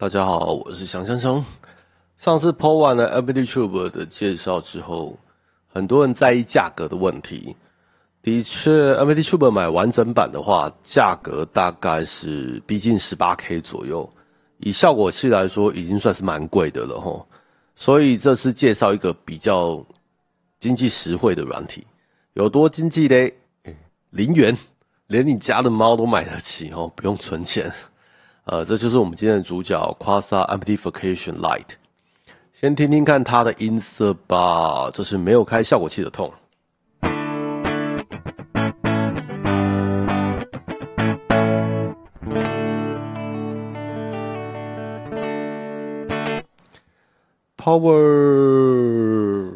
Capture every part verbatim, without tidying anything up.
大家好，我是翔先生。上次 po 完了 AmplitudeTube 的介绍之后，很多人在意价格的问题。的确 ，AmplitudeTube 买完整版的话，价格大概是逼近 十八K 左右，以效果器来说，已经算是蛮贵的了齁。所以这次介绍一个比较经济实惠的软体，有多经济嘞？零元，连你家的猫都买得起齁，不用存钱。呃，这就是我们今天的主角 Quasar Amplification Lite。先听听看它的音色吧，这是没有开效果器的痛。Power。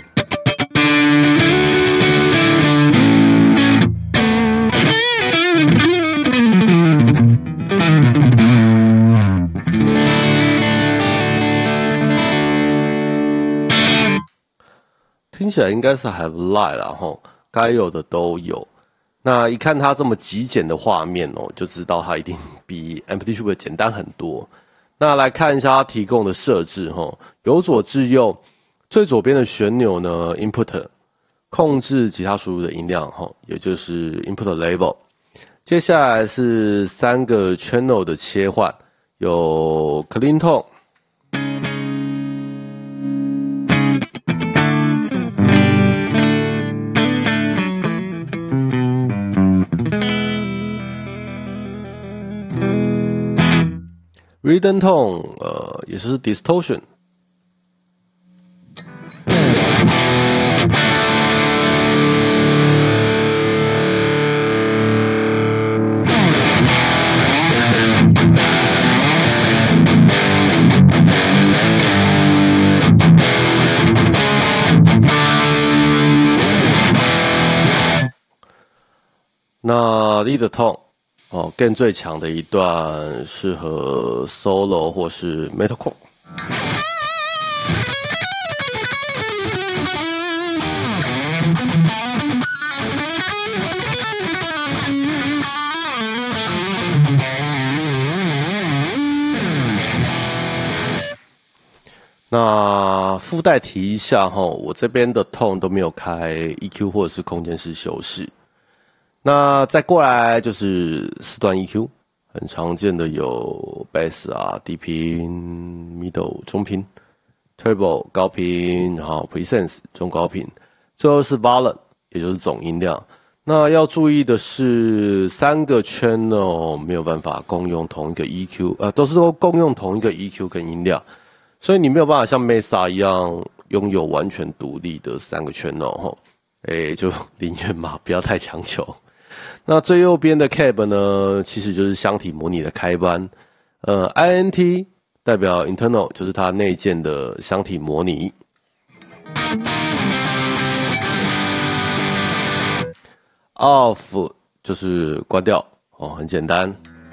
听起来应该是还不赖啦齁，该有的都有。那一看它这么极简的画面哦，就知道它一定比 AmplitudeTube 简单很多。那来看一下它提供的设置齁，由左至右，最左边的旋钮呢 ，Input 控制吉他输入的音量齁，也就是 Input Level。接下来是三个 Channel 的切换，有 Clean Tone。Rhythm Tone， 呃，也就是 Distortion。那 Lead Tone。哦 ，Gain 最强的一段适合 solo 或是 metalcore。那附带提一下哈，我这边的 tone 都没有开 E Q 或者是空间式修饰。那再过来就是四段 E Q， 很常见的有 Bass 啊、低频、Middle 中频、Turbo 高频，然后 Presence 中高频，最后是 Volume， 也就是总音量。那要注意的是，三个 Channel 没有办法共用同一个 E Q， 呃，都是说共用同一个 E Q 跟音量，所以你没有办法像 Mesa 一样拥有完全独立的三个 Channel 齁，诶，就宁愿嘛，不要太强求。那最右边的 Cab 呢，其实就是箱体模拟的开关。呃 ，I N T 代表 internal， 就是它内建的箱体模拟。Off 就是关掉哦，很简单。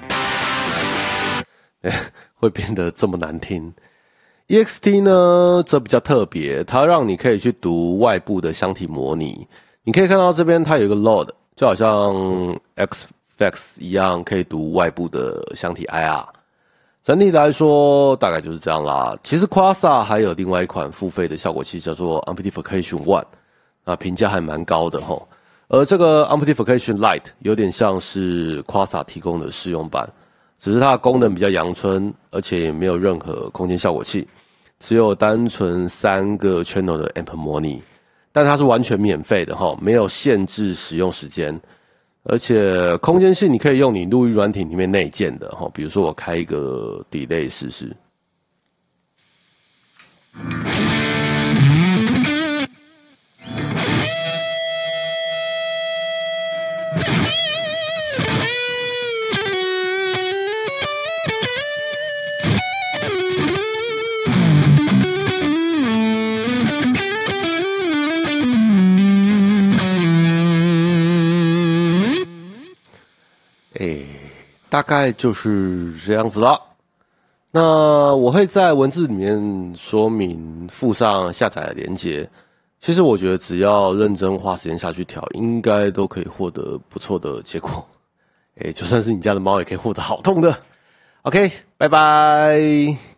会变得这么难听。E X T 呢，则比较特别，它让你可以去读外部的箱体模拟。你可以看到这边它有一个 load。就好像 X F X 一样，可以读外部的箱体 I R。整体来说，大概就是这样啦。其实 Quasar 还有另外一款付费的效果器，叫做 Amplification One， 啊，评价还蛮高的齁。而这个 Amplification Lite 有点像是 Quasar 提供的试用版，只是它的功能比较阳春，而且也没有任何空间效果器，只有单纯三个 channel 的 amp 模拟。但它是完全免费的齁，没有限制使用时间，而且空间性你可以用你录音软体里面内建的齁，比如说我开一个 delay 试试。诶，大概就是这样子啦。那我会在文字里面说明附上下载的连结。其实我觉得只要认真花时间下去调，应该都可以获得不错的结果。诶，就算是你家的猫也可以获得好痛的。 OK，拜拜。